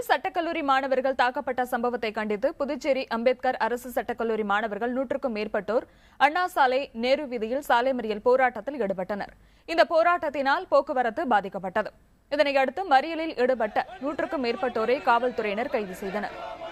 சட்டக்கல்லூரி மாணவர்கள் தாக்கப்பட்ட சம்பவத்தை கண்டித்து புதுச்சேரி அம்பேத்கர் அரசு சட்டக்கல்லூரி மாணவர்கள் 100க்கும் மேற்பட்டோர் அண்ணா சாலை, நேரு வீதியில் சாலை மறியல் போராட்டத்தில் ஈடுபட்டனர். இந்த போராட்டத்தினால் போக்குவரத்து பாதிக்கப்பட்டது. இதனையடுத்து மறியலில் ஈடுபட்ட 100க்கும் மேற்பட்டோரை காவல்துறையினர் கைது செய்தனர்.